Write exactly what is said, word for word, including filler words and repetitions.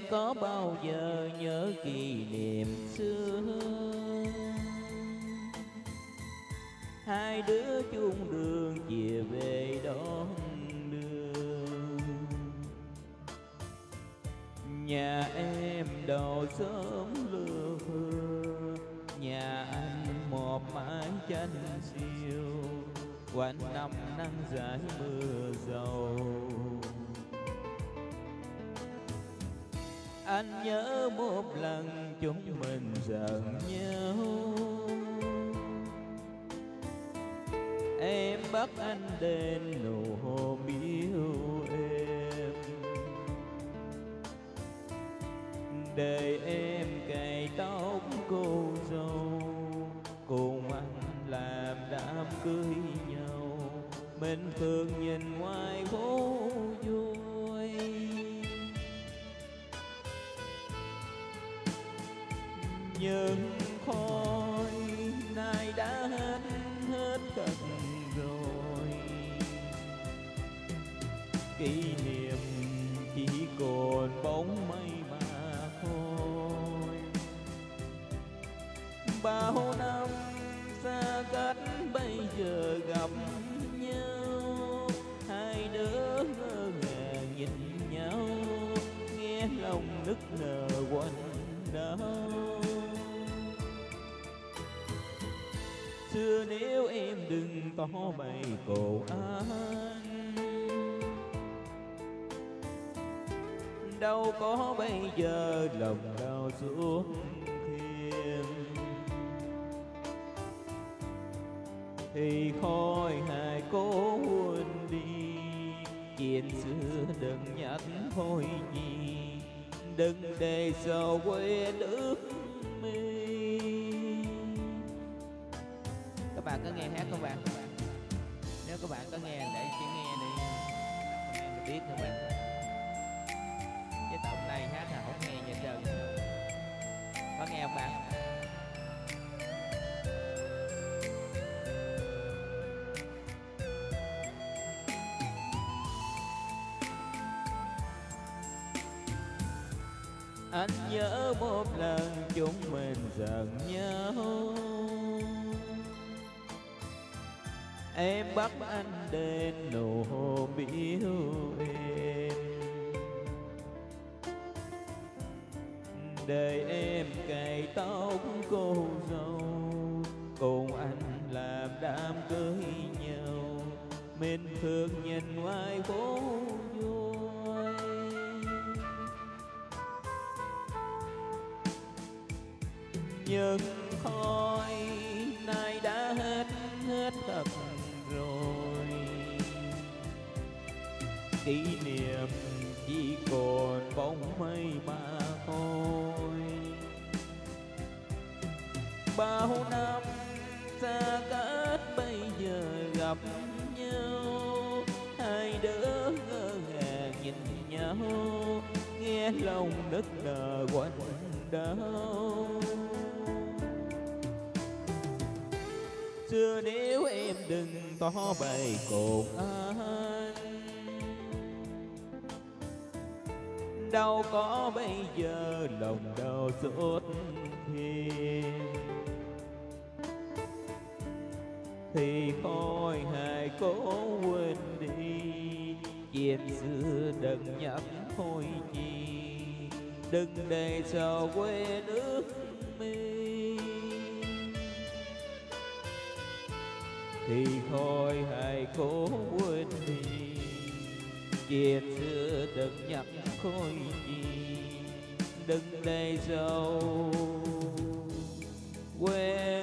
có bao giờ nhớ kỷ niệm xưa, hai đứa chung đường chia về đón đường. Nhà em đầu sớm lưa hưa, nhà anh một mái tranh siêu, quanh năm nắng rải mưa dầu. Anh nhớ một lần chúng mình giận nhau, em bắt anh đến nụ hôn yêu em, để em cài tóc cô dâu, cùng anh làm đám cưới nhau. Mình thường nhìn ngoài phố vui, nhưng khói nay đã hết hết thật rồi. Kỷ niệm chỉ còn bóng mây mà thôi. Bao năm xa cách bây giờ gặp nhau, hai đứa ngơ ngàng nhìn nhau, nghe lòng nức nở quanh đau. Xưa nếu em đừng tỏ bày cổ anh, đâu có bây giờ lòng đau suốt thêm. Thì khói hai cố quên đi, chuyện xưa đừng nhắc thôi gì, đừng để sầu quên ước mi. Các bạn có nghe hát không bạn? Nếu các bạn có nghe để chỉ nghe đi, comment biết các bạn. Chứ tổng này hát là không nghe gì trơn. Có nghe không bạn? Anh nhớ một lần chúng mình giận nhau, em bắt anh đến nụ hôn yêu em, để em cài tóc cô dâu, cùng anh làm đám cưới nhau. Mình thường nhìn ngoài phố vui, nhưng khói nay đã hết hết thật rồi. Kỷ niệm chỉ còn bóng mây mà thôi. Bao năm xa cách bây giờ gặp nhau, hai đứa ngơ ngàng nhìn nhau, nghe lòng nức nở quanh đau. Xưa nếu em đừng tỏ bày cột anh, đâu có bây giờ lòng đau xót thêm. Thì khói hai cố quên đi, chuyện xưa đừng nhắc thôi chi, đừng để sầu quên ước mi. Thì khói hai cố quên đi, chuyện xưa đừng nhắc khói gì, đừng để sầu quên